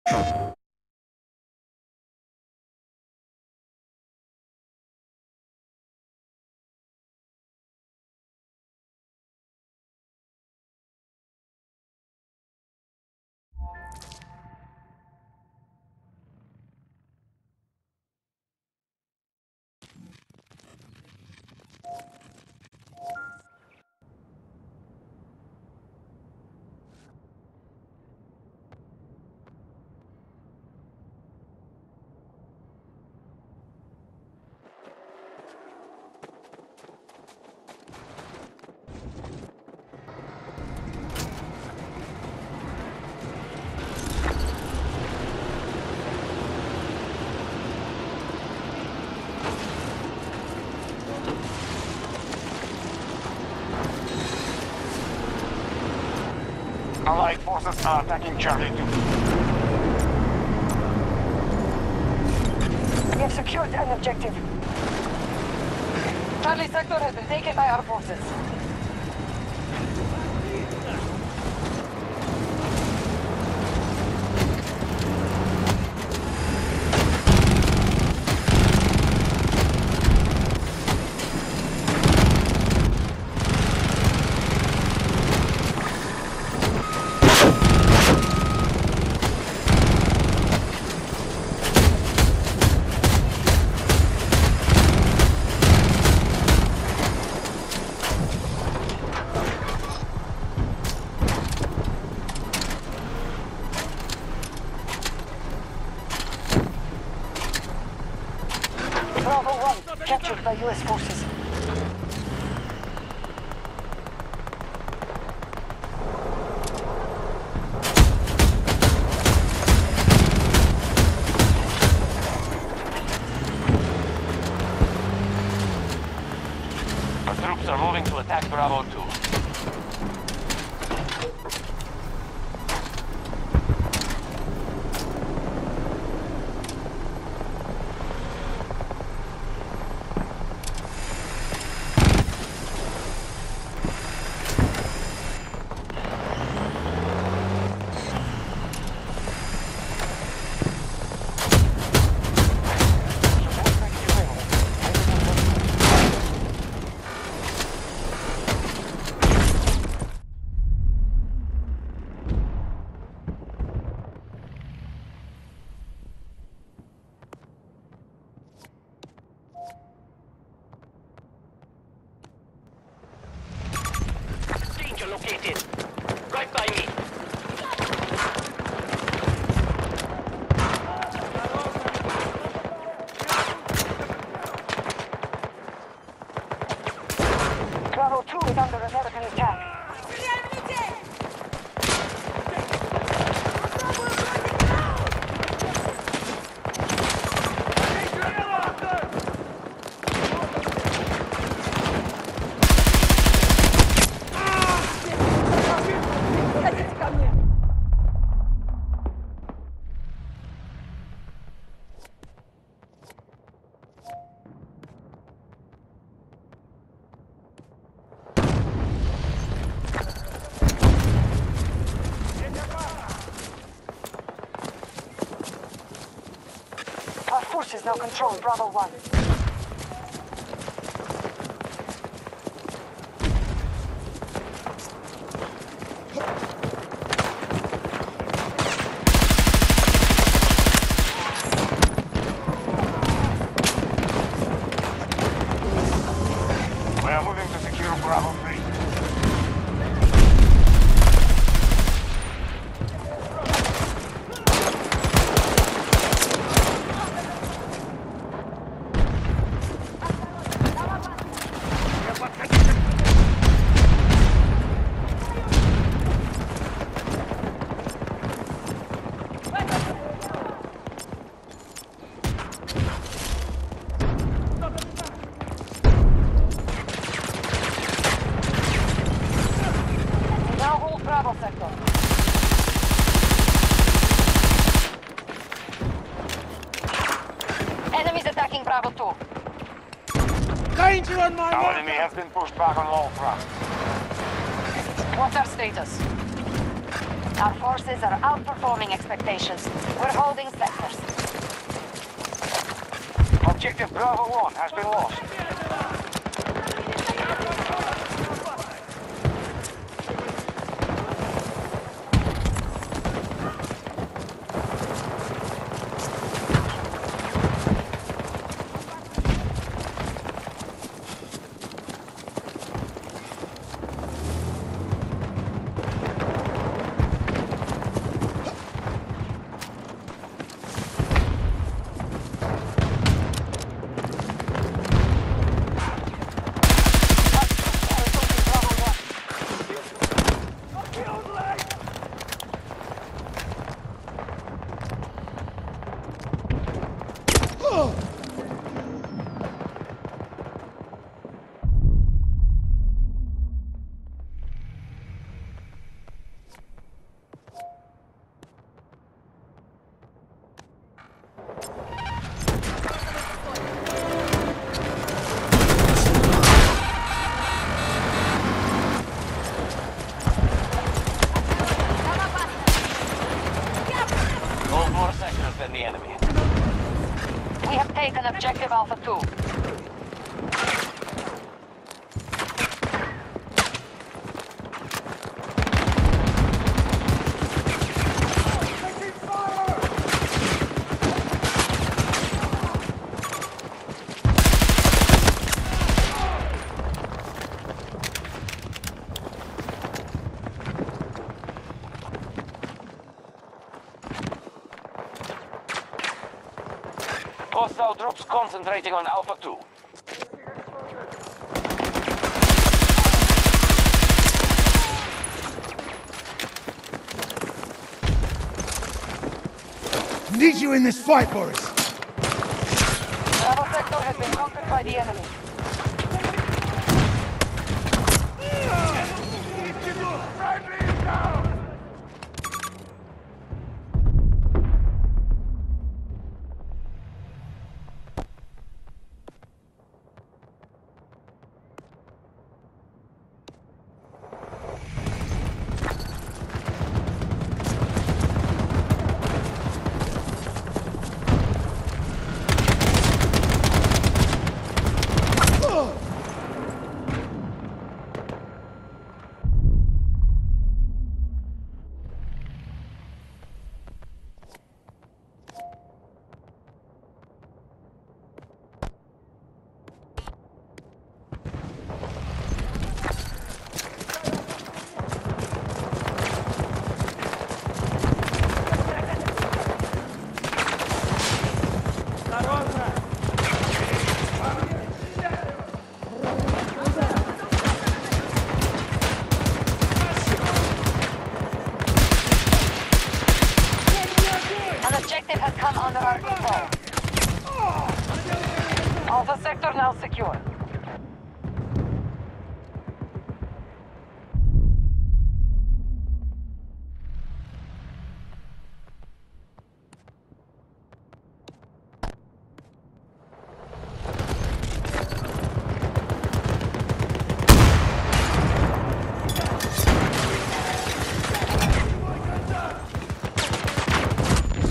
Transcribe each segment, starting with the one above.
Allied forces are attacking Charlie 2. We have secured an objective. Charlie sector has been taken by our forces. Bravo 1, captured by US forces. Our troops are moving to attack Bravo 2. Located. Right by me. Bravo 2 is under American attack. Our forces now control Bravo 1. We are moving to secure Bravo 3. Bravo sector. Enemies attacking Bravo 2. Danger on my Our mark! enemy has been pushed back on all fronts. What's our status? Our forces are outperforming expectations. We're holding sectors. Objective Bravo 1 has been lost. Hold more sectors than the enemy. We have taken objective Alpha 2. Hostile troops concentrating on Alpha 2. Need you in this fight, Boris. Bravo sector has been conquered by the enemy. An objective has come under our control. Alpha sector now secure.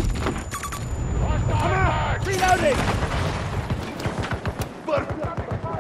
Reloading!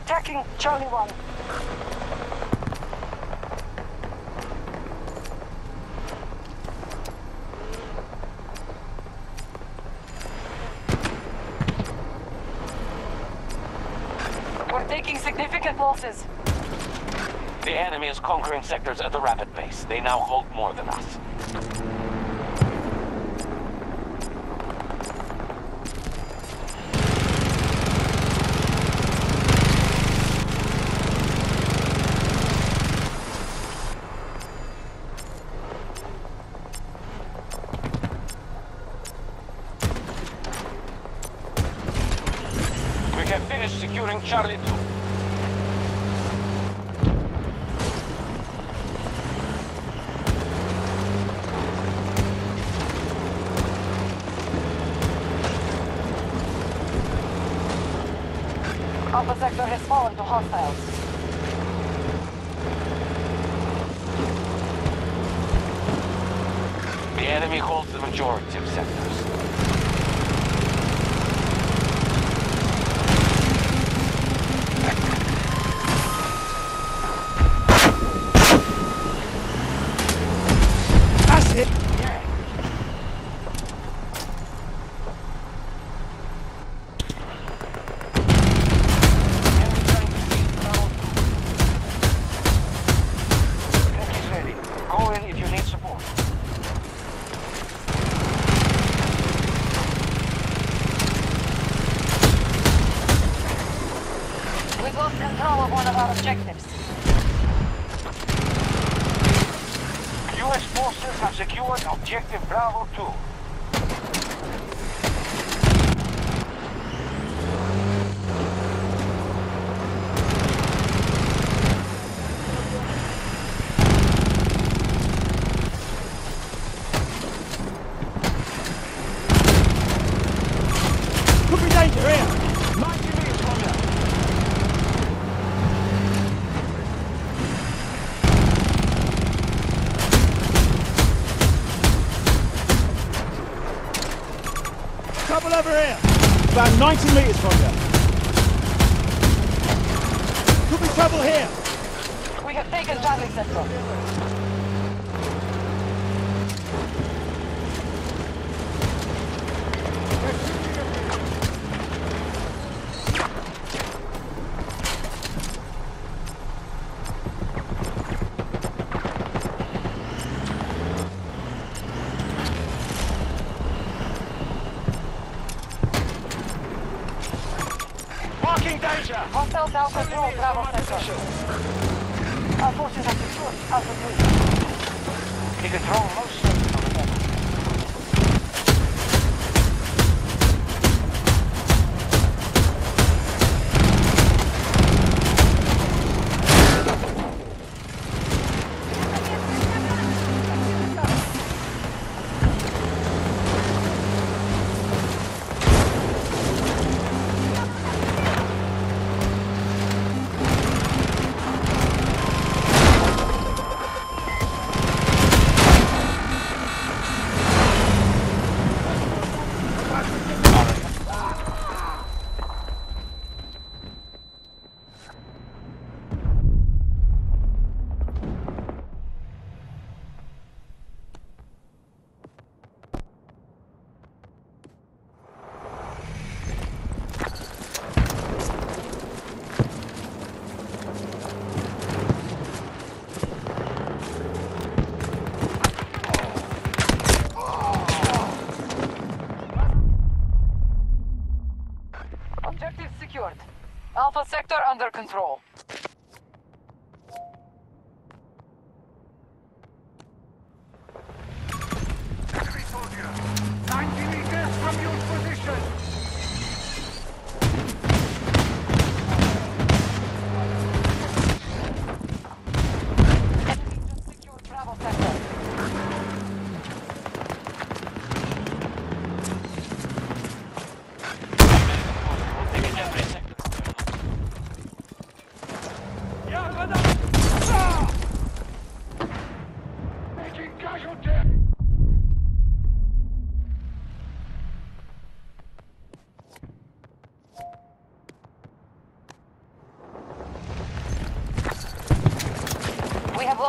Attacking Charlie 1. We're taking significant losses. The enemy is conquering sectors at a rapid pace. They now hold more than us. We have finished securing Charlie 2. Alpha sector has fallen to hostiles. The enemy holds the majority of sectors. That's it! Enemy trying to seize Bravo 2. Tech is ready. Go in if you need support. We've lost control of one of our objectives. U.S. forces have secured objective Bravo 2. Could be danger here! 90 meters from there. Trouble over here! About 90 meters from you. Could be trouble here! We have taken Charlie sector. Marking danger! Hostiles now control Bravo sector. Our forces are secured. Alpha 3. He control most sectors on the map. Objective secured. Alpha sector under control. Enemy soldier! 90 meters from your position! Enemy just secured Bravo sector. Taking every sector.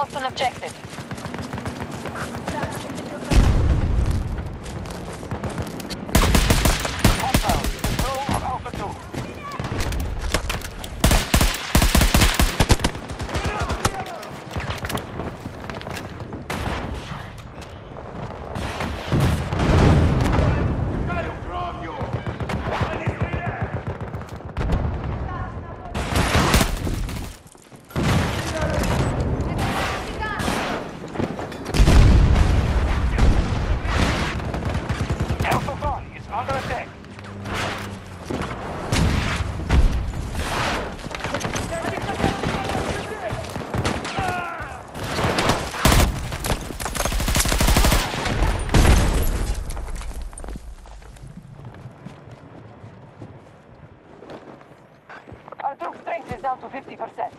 lost an objective. Hostile. Control of Alpha 2. Alpha 5 is under attack. Our troop strength is down to 50%.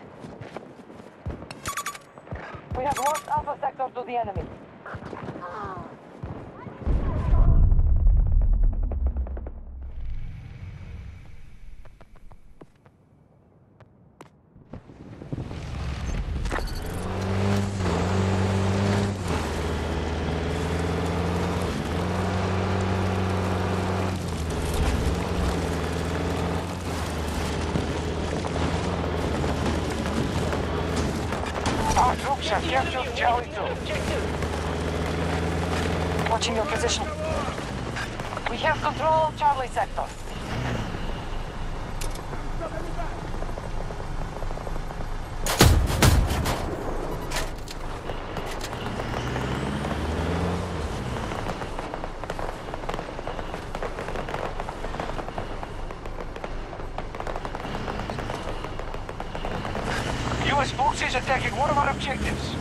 We have lost Alpha Sector to the enemy. Our troops have captured Charlie 2. Watching your position. We have control of Charlie Sector. U.S. forces attacking one of our objectives.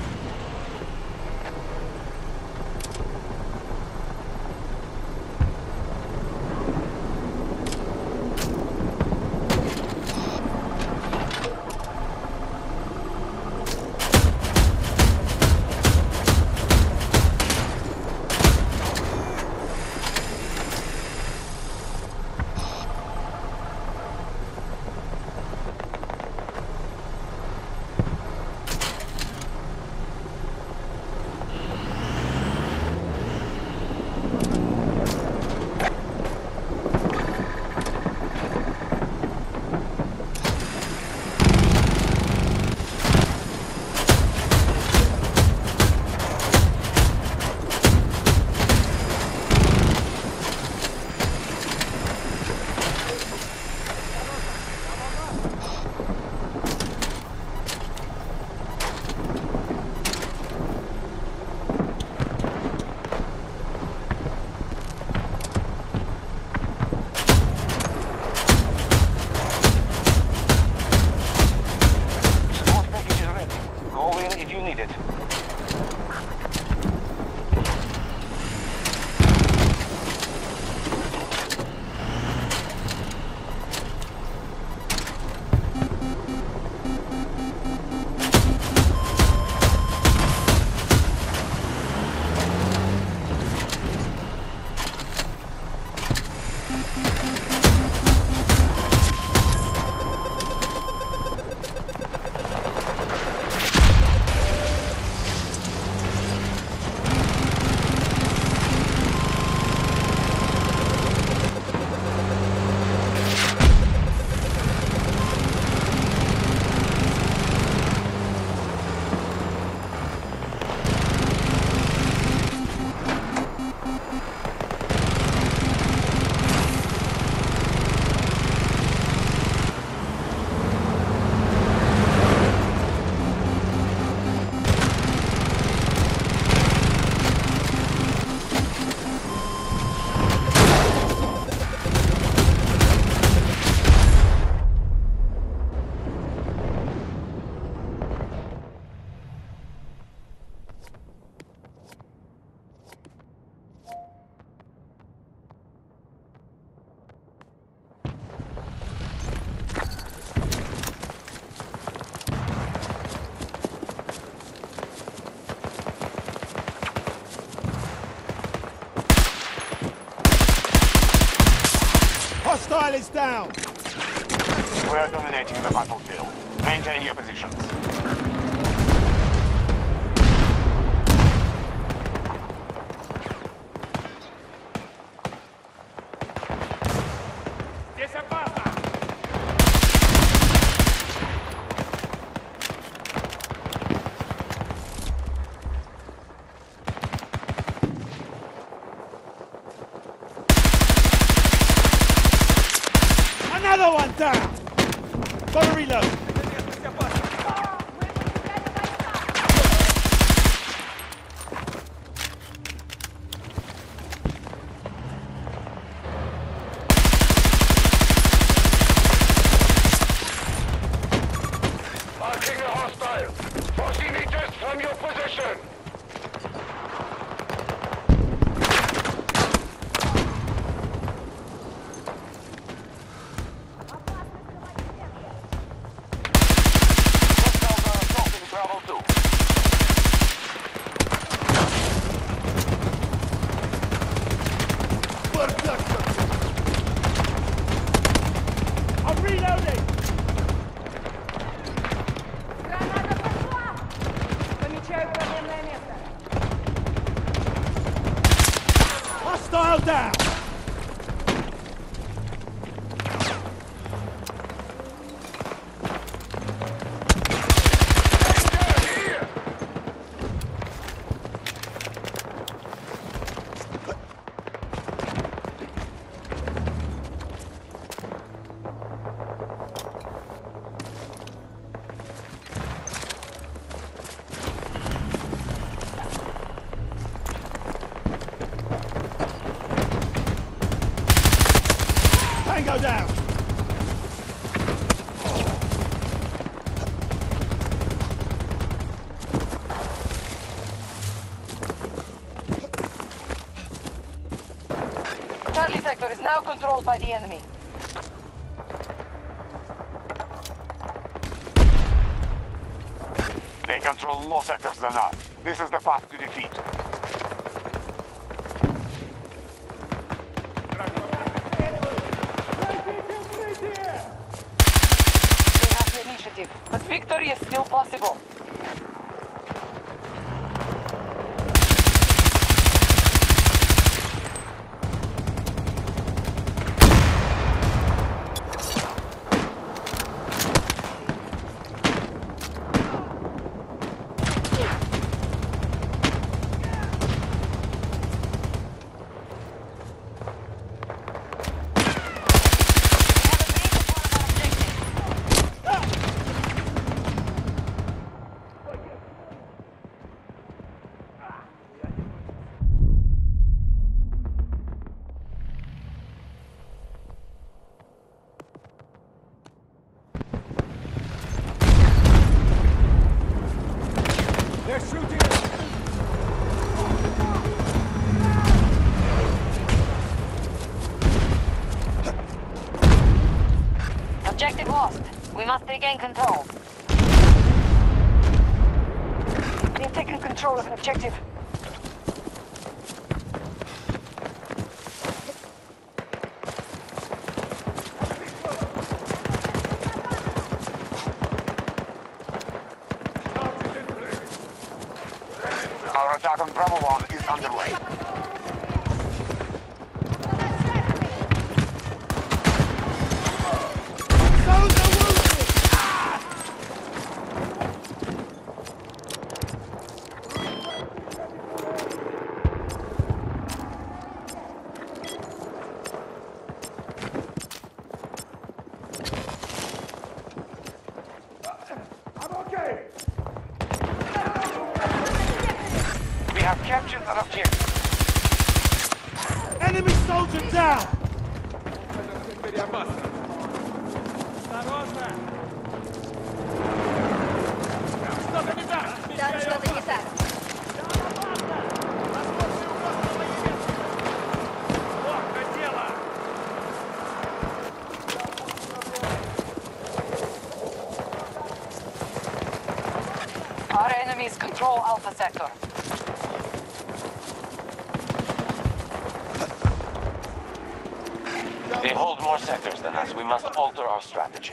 Hostile is down! We are dominating the battlefield. Maintain your positions. Missile down! Tango down! Charlie sector is now controlled by the enemy. They control more sectors than us. This is the path to defeat. They have the initiative, but victory is still possible. They're shooting! Objective lost. We must regain control. We have taken control of an objective. Our attack on Bravo 1 is underway. Those are wounded! I'm okay! We have captured an objective. Enemy soldier down! Да, что-то не так. Our enemies control Alpha Sector. They hold more sectors than us. We must alter our strategy.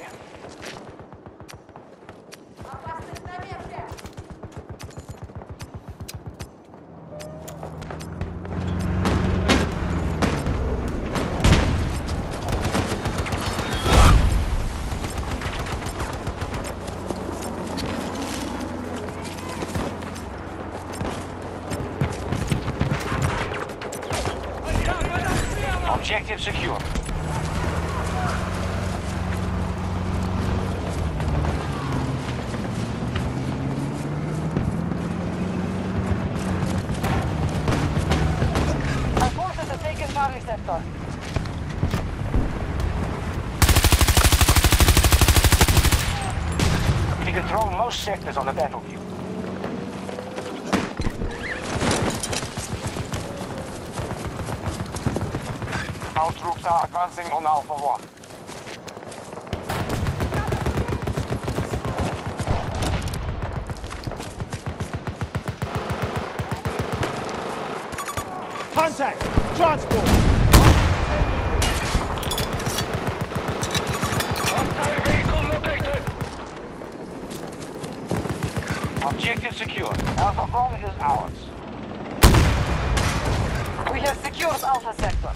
Objective secure. Our forces have taken Charlie Sector. We control most sectors on the battlefield. Our troops are advancing on Alpha 1. Contact! Transport! Objective secure. Alpha 1 is ours. We We have secured Alpha Sector.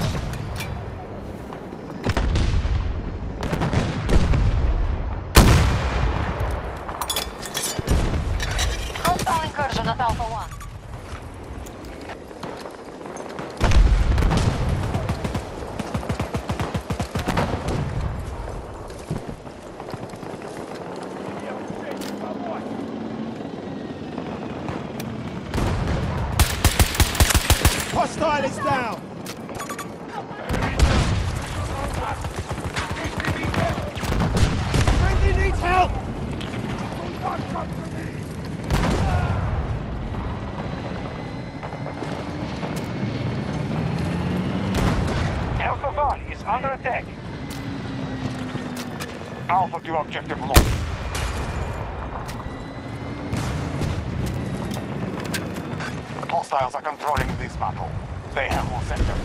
Hostile incursion at Alpha 1. Hostile is down. Friendly needs help. Alpha 1 is under attack. Alpha to objective lost. Hostiles are controlling this battle. They have more sector.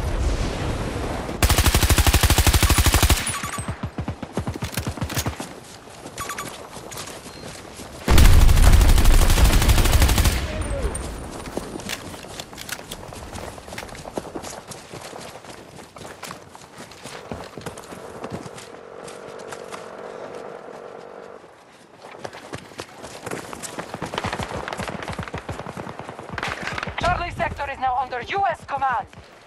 Charlie Sector is now under U.S. command.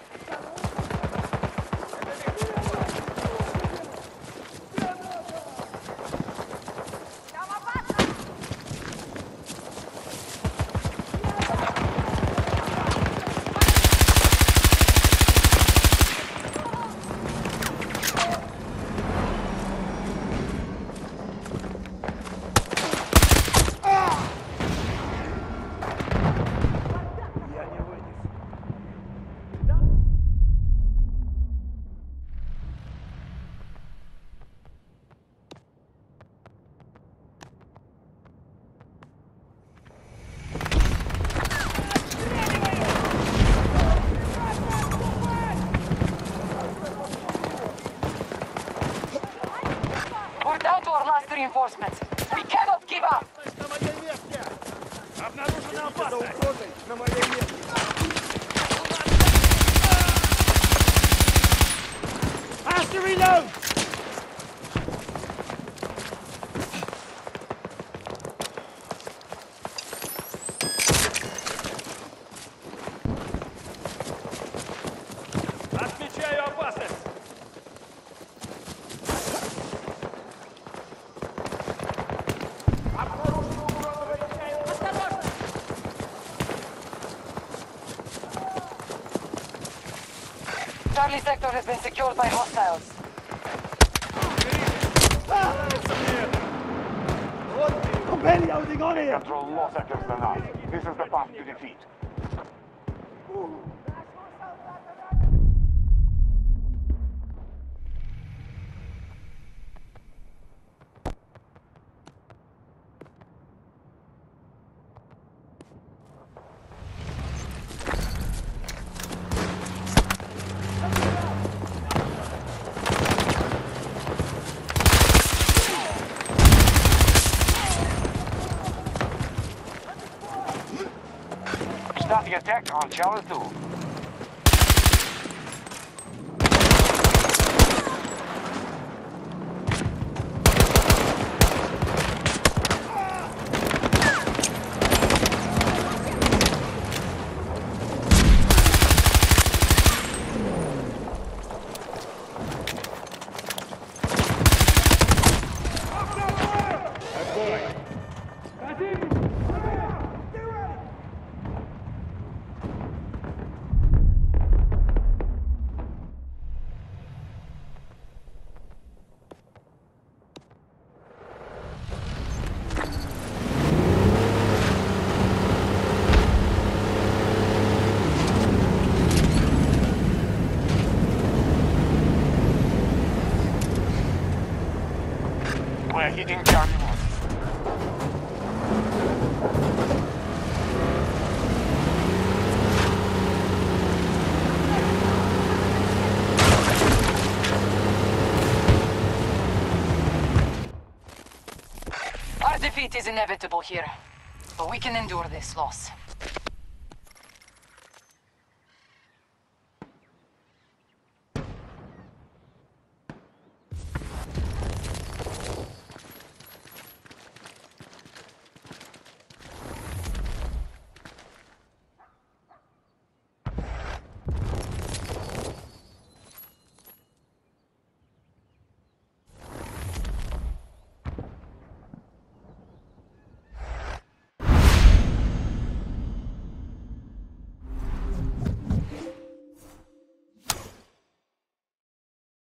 We're down to our last reinforcements. We cannot give up. На моей метке. Обнаружена опасность. На моей метке. Have to reload. Отмечаю опасность. Charlie Sector has been secured by hostiles. I'm barely holding on here. Control more sectors than us. This is the path to defeat. Start the attack on Charlie 2. We're hitting Charlie 1. Our defeat is inevitable here, but we can endure this loss.